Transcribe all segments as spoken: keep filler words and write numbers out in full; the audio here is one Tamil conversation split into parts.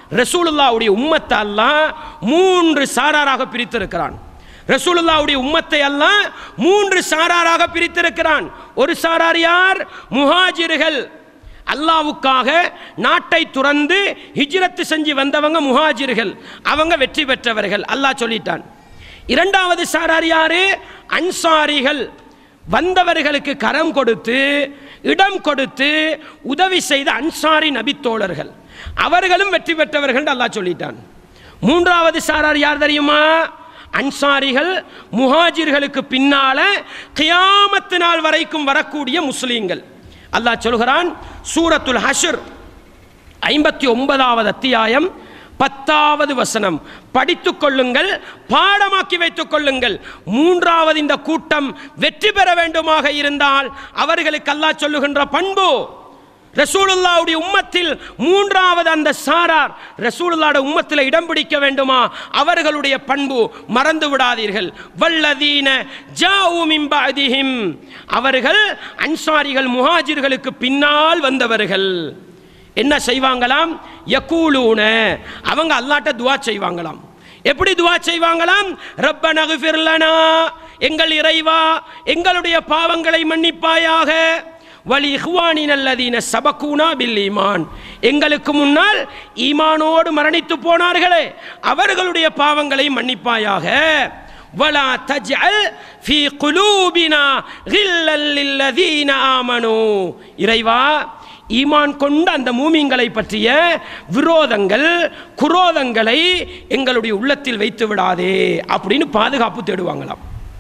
ரசூலுல்லாஹ்வுடைய உம்மத்தை அல்லாஹ் மூன்று சாராராக பிரித்திருக்கிறான். ரசூலுல்லாஹ்வுடைய உம்மத்தை அல்லாஹ் மூன்று சாராராக பிரித்திருக்கிறான். ஒரு சாரார் யார்? முஹாஜிர்கள். அல்லாஹ்வுக்காக நாட்டை துறந்து ஹிஜ்ரத் செஞ்சு வந்தவங்க முஹாஜிர்கள், அவங்க வெற்றி பெற்றவர்கள், அல்லாஹ் சொல்லிட்டான். இரண்டாவது சாரார் யாரு? அன்சாரிகள். வந்தவர்களுக்கு கரம் கொடுத்து இடம் கொடுத்து உதவி செய்த அன்சாரி நபித்தோழர்கள், அவர்களும் வெற்றி பெற்றவர்கள் அல்லாஹ் சொல்லிட்டான். மூன்றாவது சாரார் யார் தெரியுமா? அன்சாரிகள் முஹாஜிர்களுக்கு பின்னால கியாமத்து நாள் வரைக்கும் வரக்கூடிய முஸ்லீம்கள். அல்லாஹ் சொல்கிறான் சூரத்துல் ஹஷ்ர் ஐம்பத்தி ஒன்பதாவது அத்தியாயம் பத்தாவது வசனம், படித்துக் கொள்ளுங்கள், பாடமாக்கி வைத்துக் கொள்ளுங்கள். மூன்றாவது இந்த கூட்டம் வெற்றி பெற வேண்டுமாக இருந்தால் அவர்களுக்கு அல்லாஹ் சொல்லுகின்ற பண்பு, ரசூலுல்லாஹ்வுடைய உம்மத்தில் மூன்றாவது அந்த சாரார் ரசூலுல்லாஹ்வுடைய உம்மத்தில் இடம் பிடிக்க வேண்டுமா, அவர்களுடைய பண்பு மறந்து விடாதீர்கள். வல்லதீன ஜாஉ மின் பஅதிஹிம், அவர்கள் அன்சாரிகள் முஹாஜிர்களுக்கு பின்னால் வந்தவர்கள். என்ன செய்வாங்களாம்? யகூலூன, அவங்க அல்லாஹ்ட்ட துஆ செய்வாங்களாம். எப்படி துஆ செய்வாங்களாம்? ரப்பனா இக்ஃபிர் லனா, எங்கள் இறைவா எங்களுடைய பாவங்களை மன்னிப்பாயாக, வலி இஹ்வானின அல்லதீன சபகூனா பில் ஈமான், எங்களுக்கு முன்னால் ஈமானோடு மரணித்து போனார்களே அவர்களுடைய பாவங்களை மன்னிப்பாயாக, வலா தஜ்அல் ஃபீ குலூபினா கில்லல் லில்லதீன ஆமனூ, இறைவா ஈமான் கொண்ட அந்த மூமின்களை பற்றிய விரோதங்கள் குரோதங்களை எங்களுடைய உள்ளத்தில் வைத்து விடாதே அப்படின்னு பாதுகாப்பு தேடுவாங்களாம்.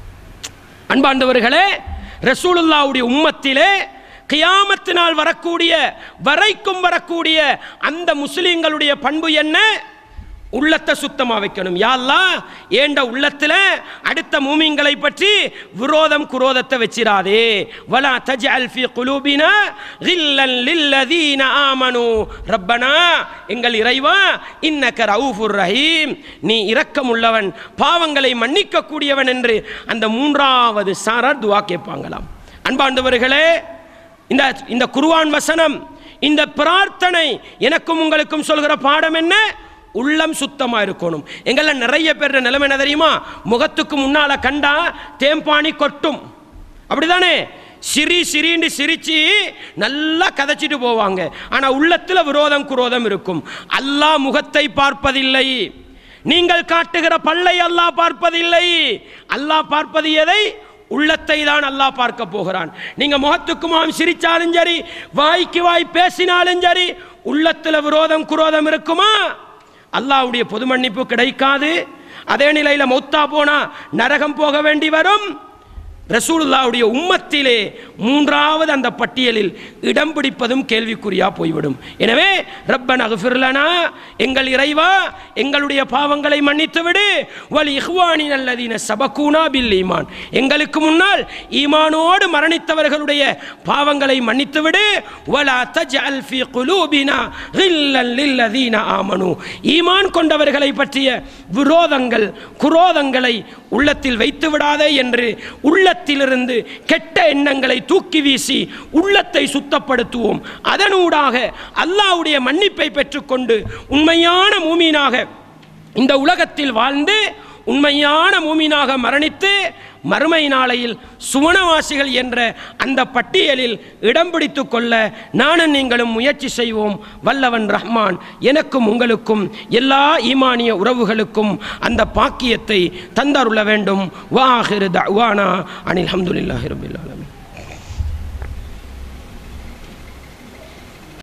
அன்பார்ந்தவர்களே, ரசூலுல்லாஹ்வுடைய உம்மத்திலே கியாமத்து நாள் வரக்கூடிய வரைக்கும் வரக்கூடிய அந்த முஸ்லிம்களுடைய பண்பு என்ன? உள்ளத்தை சுத்தமாக வைக்கணும். யா அல்லாஹ் ஏண்ட உள்ளத்தில் அடுத்த மூமின்களை பற்றி விரோதம் குரோதத்தை வச்சிராதே. வலா தஜ்அல் ஃபீ குலூபினா கில்லன் லில்லதீன ஆமனூ ரப்பனா, எங்கள் இறைவா இன்னக ரவுஃபுர் ரஹீம், நீ இரக்கம் உள்ளவன் பாவங்களை மன்னிக்க கூடியவன் என்று அந்த மூன்றாவது சாரார் துஆ கேட்பாங்களாம். அன்பார்ந்தவர்களே, இந்த இந்த குர்ஆன் வசனம், இந்த பிரார்த்தனை எனக்கும் உங்களுக்கும் சொல்கிற பாடம் என்ன? உள்ளம் சுத்தமாக இருக்கணும். எங்கள நிறைய பேர் நிலைமை என்ன தெரியுமா? முகத்துக்கு முன்னால கண்டா தேம்பானி கொட்டும், அப்படிதானே? சிரி சிரின்னு சிரிச்சு நல்லா கதைச்சிட்டு போவாங்க. ஆனால் உள்ளத்தில் விரோதம் குரோதம் இருக்கும். அல்லாஹ் முகத்தை பார்ப்பதில்லை, நீங்கள் காட்டுகிற பல்லை அல்லாஹ் பார்ப்பதில்லை. அல்லாஹ் பார்ப்பது எதை? உள்ளத்தை தான் அல்லாஹ் பார்க்க போகிறான். நீங்க முகத்துக்கு முகம் சிரிச்சாலும் சரி, வாய்க்கு வாய் பேசினாலும் சரி, உள்ளத்தில் விரோதம் குரோதம் இருக்குமா? அல்லாஹ்வுடைய பொது மன்னிப்பு கிடைக்காது. அதே நிலையில் மௌத்தா போனா நரகம் போக வேண்டி வரும். ரசூலுல்லாஹ்வுடைய உம்மத்திலே மூன்றாவது அந்த பட்டியலில் இடம் பிடிப்பதும் கேள்விக்குறியா போய்விடும். எனவே ரப்பனா இக்ஃபிர் லனா, எங்கள் இறைவா எங்களுடைய பாவங்களை மன்னித்து விடு, வலி இஹ்வானின அல்லதீன சபகூனா பில் ஈமான், எங்களுக்கு முன்னால் ஈமானோடு மரணித்தவர்களுடைய பாவங்களை மன்னித்து விடு, வலா தஜ்அல் ஃபீ குலூபினா கில்லல் லில்லதீன ஆமனூ, ஈமான் கொண்டவர்களை பற்றிய விரோதங்கள் குரோதங்களை உள்ளத்தில் வைத்து விடாதே என்று உள்ளத்திலிருந்து கெட்ட எண்ணங்களை தூக்கி வீசி உள்ளத்தை சுத்தப்படுத்துவோம். அதனூடாக அல்லாஹ்வுடைய மன்னிப்பை பெற்றுக்கொண்டு உண்மையான மூமீனாக இந்த உலகத்தில் வாழ்ந்து உண்மையான மூமீனாக மரணித்து மறுமை நாளையில் சுவனவாசிகள் என்ற அந்த பட்டியலில் இடம் பிடித்து கொள்ள நானும் நீங்களும் முயற்சி செய்வோம். வல்லவன் ரஹ்மான் எனக்கும் உங்களுக்கும் எல்லா ஈமானிய உறவுகளுக்கும் அந்த பாக்கியத்தை தந்தருள வேண்டும். வாஹிரு தஅவானா அனில் ஹம்துலில்லாஹி ரப்பில் ஆலமீன்.